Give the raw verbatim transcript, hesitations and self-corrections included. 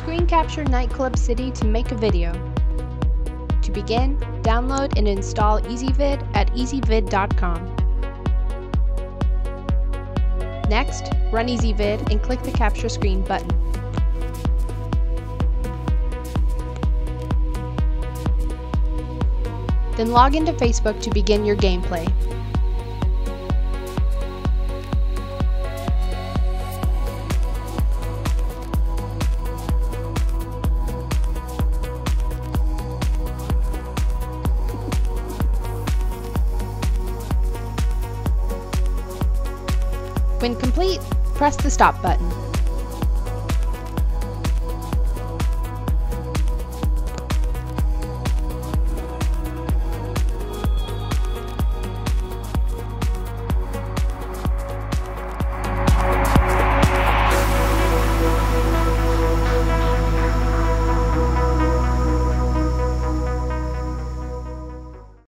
Screen capture Nightclub City to make a video. To begin, download and install EasyVid at easyvid dot com. Next, run EasyVid and click the Capture Screen button. Then log into Facebook to begin your gameplay. When complete, press the stop button.